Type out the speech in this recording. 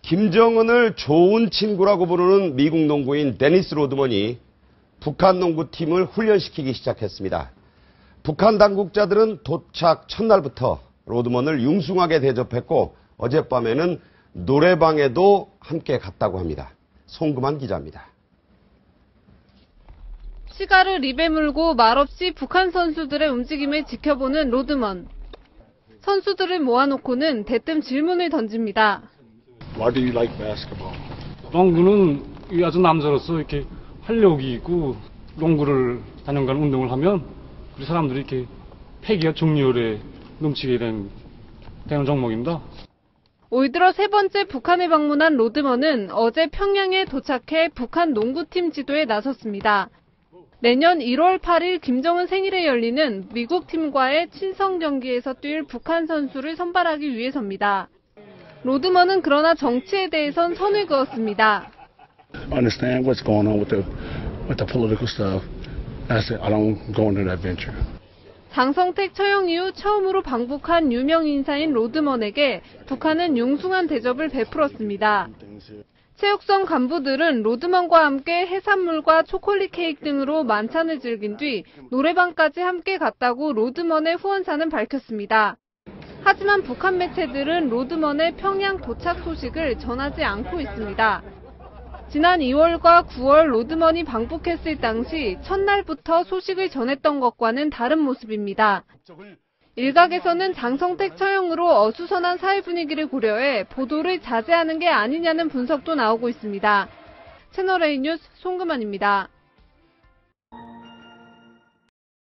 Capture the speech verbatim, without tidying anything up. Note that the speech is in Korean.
김정은을 좋은 친구라고 부르는 미국 농구인 데니스 로드먼이 북한 농구팀을 훈련시키기 시작했습니다. 북한 당국자들은 도착 첫날부터 로드먼을 융숭하게 대접했고 어젯밤에는 노래방에도 함께 갔다고 합니다. 송금환 기자입니다. 시가를 입에 물고 말없이 북한 선수들의 움직임을 지켜보는 로드먼. 선수들을 모아놓고는 대뜸 질문을 던집니다. Why do you like basketball? 농구는 아주 남자로서 이렇게 활력이 있고 농구를 다년간 운동을 하면 우리 사람들이 이렇게 패기와 정열에 넘치게 된, 되는 종목입니다. 올 들어 세 번째 북한을 방문한 로드먼은 어제 평양에 도착해 북한 농구팀 지도에 나섰습니다. 내년 일월 팔일 김정은 생일에 열리는 미국 팀과의 친선 경기에서 뛸 북한 선수를 선발하기 위해서입니다. 로드먼은 그러나 정치에 대해선 선을 그었습니다. Understand what's going on with the with the political stuff. That's it. I don't go into that venture. 장성택 처형 이후 처음으로 방북한 유명 인사인 로드먼에게 북한은 융숭한 대접을 베풀었습니다. 체육성 간부들은 로드먼과 함께 해산물과 초콜릿 케이크 등으로 만찬을 즐긴 뒤 노래방까지 함께 갔다고 로드먼의 후원사는 밝혔습니다. 하지만 북한 매체들은 로드먼의 평양 도착 소식을 전하지 않고 있습니다. 지난 이월과 구월 로드먼이 방북했을 당시 첫날부터 소식을 전했던 것과는 다른 모습입니다. 일각에서는 장성택 처형으로 어수선한 사회 분위기를 고려해 보도를 자제하는 게 아니냐는 분석도 나오고 있습니다. 채널A 뉴스 송금환입니다.